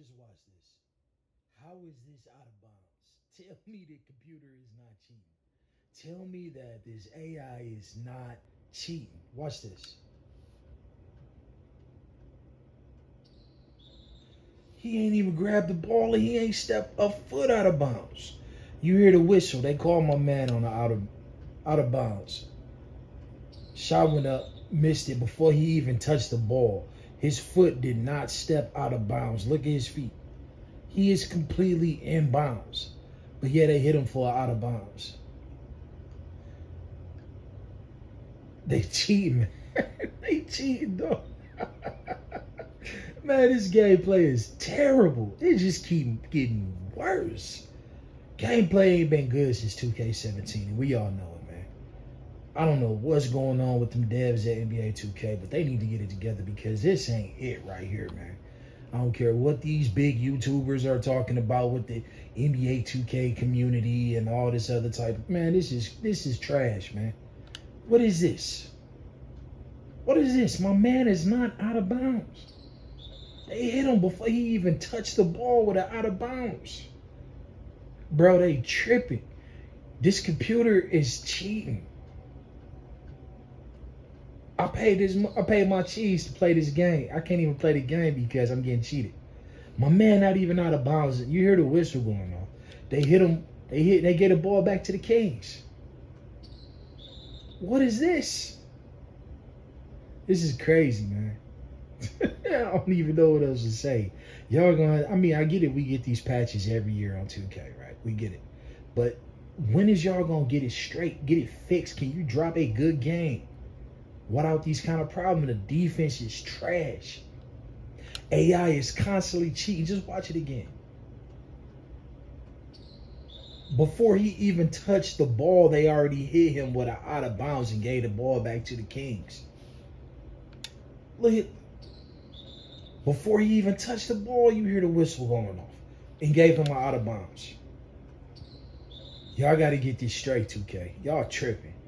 just watch this. How is this out of bounds? Tell me the computer is not cheating. Tell me that this AI is not cheating. Watch this. He ain't even grabbed the ball. He ain't stepped a foot out of bounds. You hear the whistle. They call my man on the out of bounds. Shot went up, missed it before he even touched the ball. His foot did not step out of bounds. Look at his feet. He is completely in bounds. But yeah, they hit him for out of bounds. They cheating. They cheating, though. Man, this gameplay is terrible. It just keep getting worse. Gameplay ain't been good since 2K17, and we all know it, man. I don't know what's going on with them devs at NBA 2K, but they need to get it together because this ain't it right here, man. I don't care what these big YouTubers are talking about with the NBA 2K community and all this other type. Man, this is trash, man. What is this? What is this? My man is not out of bounds. They hit him before he even touched the ball with an out of bounds. Bro, they tripping. This computer is cheating. I paid my cheese to play this game. I can't even play the game because I'm getting cheated. My man not even out of bounds. You hear the whistle going off. They hit him. They get the ball back to the Kings. What is this? This is crazy, man. I don't even know what else to say. Y'all gonna, I mean, I get it. We get these patches every year on 2K, right? We get it. But when is y'all gonna get it straight? Get it fixed? Can you drop a good game without these kind of problems? The defense is trash. AI is constantly cheating. Just watch it again. Before he even touched the ball, they already hit him with an out of bounds and gave the ball back to the Kings. Look at, before he even touched the ball, you hear the whistle going off and gave him an out of bounds. Y'all got to get this straight, 2K. Y'all tripping.